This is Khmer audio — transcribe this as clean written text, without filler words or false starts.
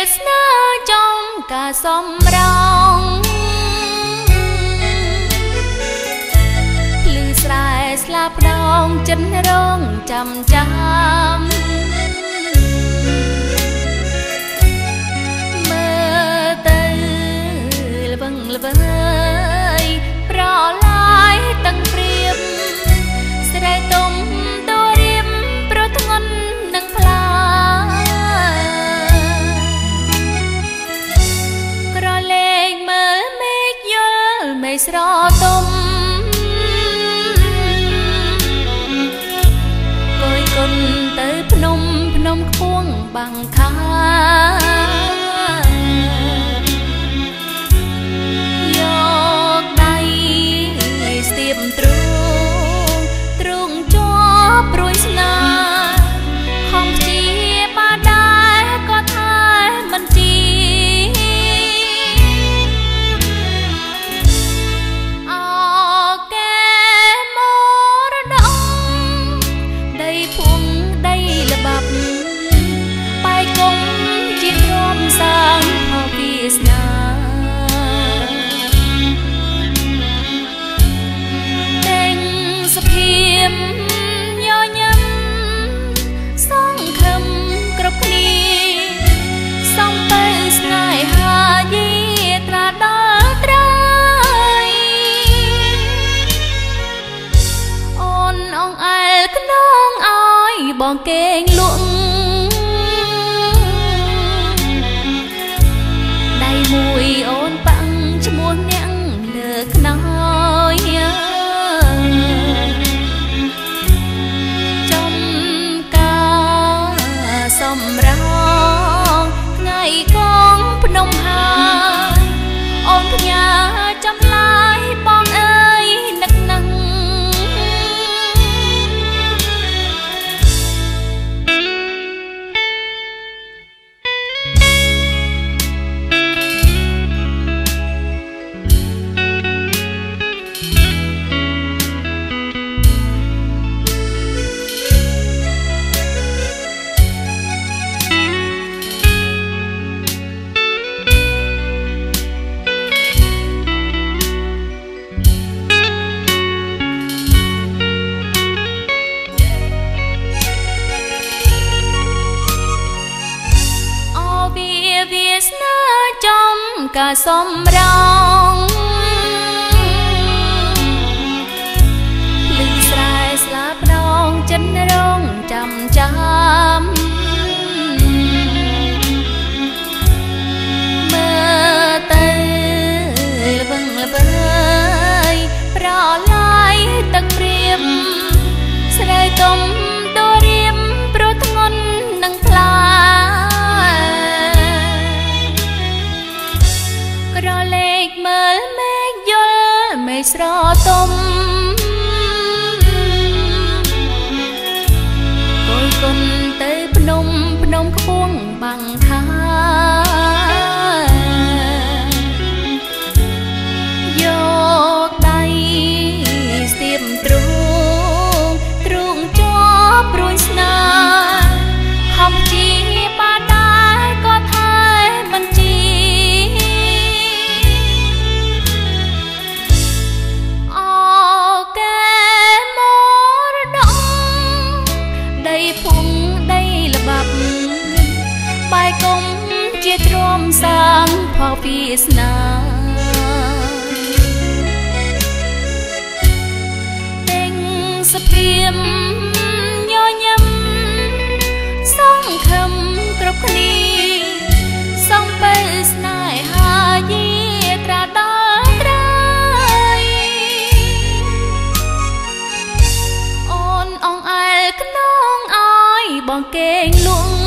ស្នើចង់ការសំរងភ្លឺស្រែស្លាប់ដងចិនរងចាំមើលទៅល្វឹងល្វើយប្រឡាយទាំងព្រៀបស្រីទុំតួរៀបប្រធ្ងន់នឹងផ្លាក្រលែងមើលមេឃយល់មេស្រទុំគយគុណទៅភ្នំខ្ពស់បាំងខាយកដៃស្ទាបទ្រូងជាប់ព្រួយស្នាខំព្យាបាលដែរក៏ថាមិនជីអកែមរដងដីភូមិដីល្បាប់បែកគុំជារំសាងផលវាសនាភាពញញឹមសង្ឃឹមគ្រប់គ្នាសំទៅស្នេហាយេត្រាដល់ត្រៃអូនអងអែលខ្នងឲ្យបងគេងលក់ដៃមួយអូនប៉ាំងឈ្មោះអ្នកលើខ្នើយសំរងថ្ងៃកងភ្នំហាអូនផ្ញើចំឡាយបងអើយនឹកនឹងវាស្នើចំការសំរងភ្លឺស្រែស្លាប់ដងចិនរងចាំមើលទៅល្វឹងល្វើយប្រឡាយទឹកព្រៀបស្រីទុំតួរៀបប្រធ្ងន់នឹងផ្លាក្រលែកមើលមេឃយល់មេស្រទុំគយគុណទៅភ្នំខ្ពស់បាំងខាយកដៃស្ទាបទ្រូងជាប់ព្រួយស្នាហំជាបានដែរក៏ថាមិនជីភូមិដីល្បាប់បែកគុំជាទ្រាំសាងផលវាសនាទាំងសភាពញញឹមសង្ឃឹមគ្រប់គ្នាសំបីស្នេហាយេត្រាដល់ត្រៃអូនអងអែលខ្នងឲ្យបងគេងលក់